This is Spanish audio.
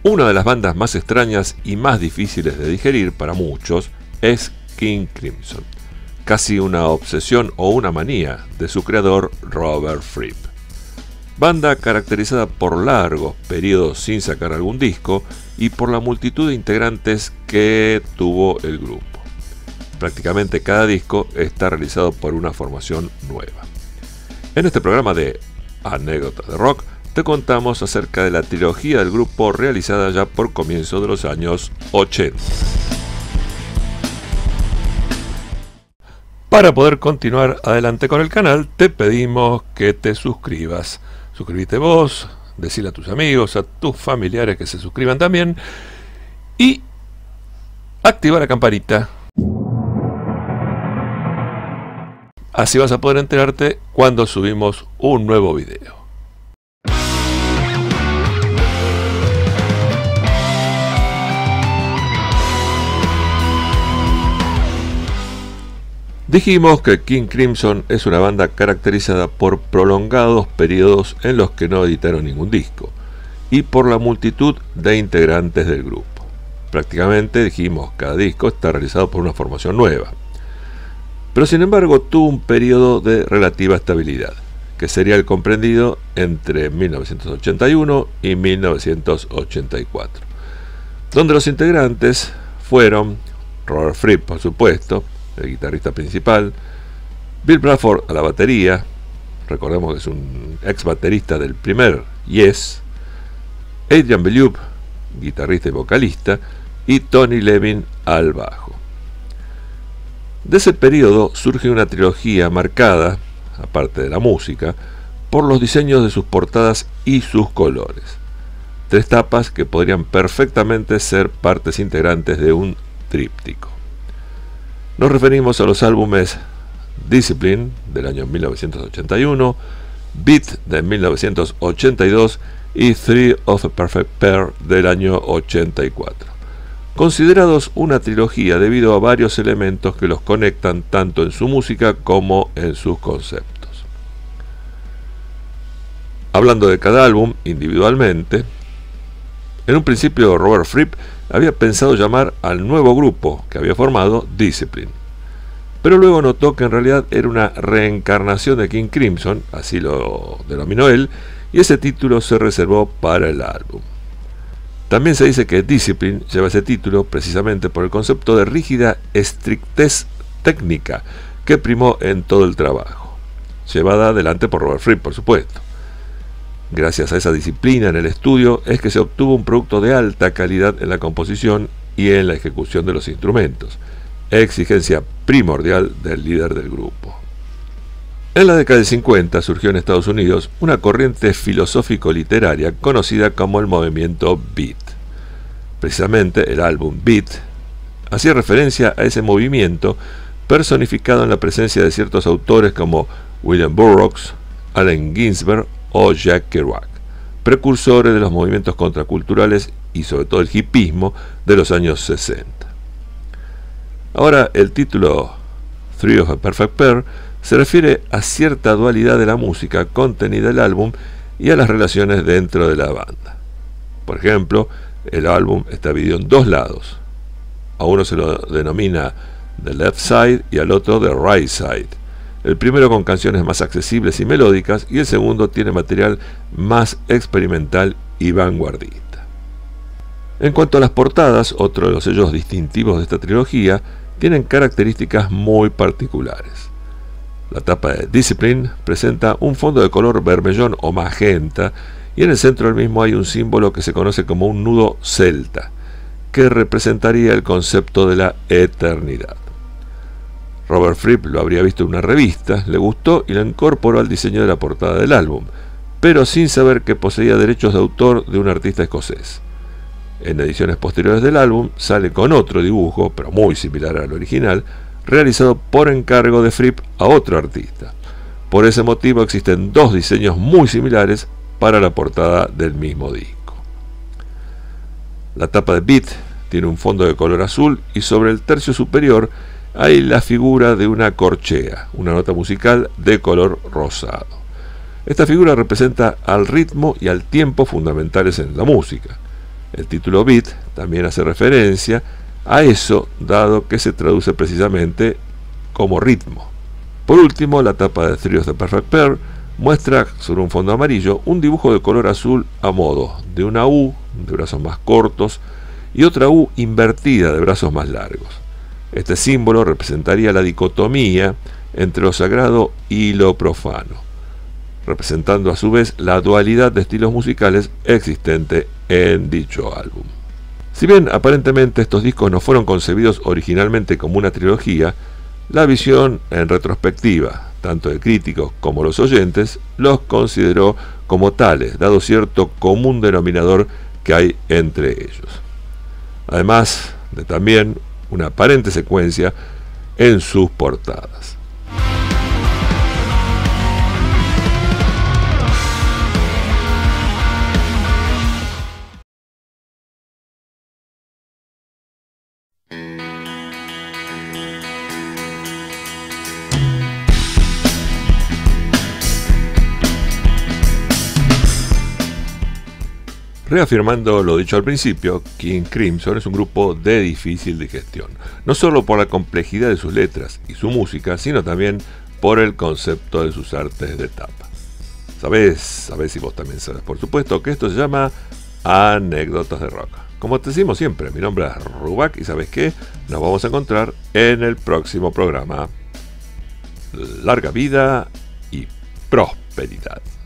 Una de las bandas más extrañas y más difíciles de digerir para muchos es King Crimson, casi una obsesión o una manía de su creador Robert Fripp. Banda caracterizada por largos periodos sin sacar algún disco y por la multitud de integrantes que tuvo el grupo. Prácticamente cada disco está realizado por una formación nueva. En este programa de Anécdotas de Rock te contamos acerca de la trilogía del grupo realizada ya por comienzo de los años 80. Para poder continuar adelante con el canal, te pedimos que te suscribas. Suscríbete vos, decile a tus amigos, a tus familiares que se suscriban también y activa la campanita. Así vas a poder enterarte cuando subimos un nuevo video. Dijimos que King Crimson es una banda caracterizada por prolongados periodos en los que no editaron ningún disco y por la multitud de integrantes del grupo. Prácticamente, dijimos, cada disco está realizado por una formación nueva. Pero sin embargo tuvo un periodo de relativa estabilidad, que sería el comprendido entre 1981 y 1984, donde los integrantes fueron Robert Fripp, por supuesto, el guitarrista principal, Bill Bruford a la batería, recordemos que es un ex baterista del primer Yes, Adrian Belew, guitarrista y vocalista, y Tony Levin al bajo. De ese periodo surge una trilogía marcada, aparte de la música, por los diseños de sus portadas y sus colores. 3 tapas que podrían perfectamente ser partes integrantes de un tríptico. Nos referimos a los álbumes Discipline del año 1981, Beat de 1982 y Three of a Perfect Pair del año 84, considerados una trilogía debido a varios elementos que los conectan tanto en su música como en sus conceptos. Hablando de cada álbum individualmente, en un principio Robert Fripp había pensado llamar al nuevo grupo que había formado Discipline, pero luego notó que en realidad era una reencarnación de King Crimson, así lo denominó él, y ese título se reservó para el álbum. También se dice que Discipline lleva ese título precisamente por el concepto de rígida estrictez técnica que primó en todo el trabajo, llevada adelante por Robert Fripp, por supuesto. Gracias a esa disciplina en el estudio es que se obtuvo un producto de alta calidad en la composición y en la ejecución de los instrumentos, exigencia primordial del líder del grupo. En la década del 50 surgió en Estados Unidos una corriente filosófico-literaria conocida como el movimiento Beat. Precisamente el álbum Beat hacía referencia a ese movimiento personificado en la presencia de ciertos autores como William Burroughs, Allen Ginsberg o Jack Kerouac, precursores de los movimientos contraculturales y sobre todo el hipismo de los años 60. Ahora el título Three of a Perfect Pair se refiere a cierta dualidad de la música contenida en el álbum y a las relaciones dentro de la banda. Por ejemplo, el álbum está dividido en 2 lados. A uno se lo denomina The Left Side y al otro The Right Side. El primero con canciones más accesibles y melódicas y el segundo tiene material más experimental y vanguardista. En cuanto a las portadas, otro de los sellos distintivos de esta trilogía, tienen características muy particulares. La tapa de Discipline presenta un fondo de color vermellón o magenta y en el centro del mismo hay un símbolo que se conoce como un nudo celta, que representaría el concepto de la eternidad. Robert Fripp lo habría visto en una revista, le gustó y lo incorporó al diseño de la portada del álbum, pero sin saber que poseía derechos de autor de un artista escocés. En ediciones posteriores del álbum sale con otro dibujo, pero muy similar al original, realizado por encargo de Fripp a otro artista. Por ese motivo existen 2 diseños muy similares para la portada del mismo disco. La tapa de Beat tiene un fondo de color azul y sobre el tercio superior hay la figura de una corchea, una nota musical de color rosado. Esta figura representa al ritmo y al tiempo fundamentales en la música. El título beat también hace referencia a eso, dado que se traduce precisamente como ritmo. Por último, la tapa de Three of the Perfect Pair muestra sobre un fondo amarillo un dibujo de color azul a modo de una U de brazos más cortos y otra U invertida de brazos más largos. Este símbolo representaría la dicotomía entre lo sagrado y lo profano, representando a su vez la dualidad de estilos musicales existente en dicho álbum. Si bien aparentemente estos discos no fueron concebidos originalmente como una trilogía, la visión en retrospectiva, tanto de críticos como los oyentes, los consideró como tales, dado cierto común denominador que hay entre ellos. Además de también una aparente secuencia en sus portadas. Reafirmando lo dicho al principio, King Crimson es un grupo de difícil digestión, no solo por la complejidad de sus letras y su música, sino también por el concepto de sus artes de tapa. Sabés y vos también sabés, por supuesto, que esto se llama Anécdotas de Rock. Como te decimos siempre, mi nombre es Rubac y ¿sabes qué? Nos vamos a encontrar en el próximo programa. Larga vida y prosperidad.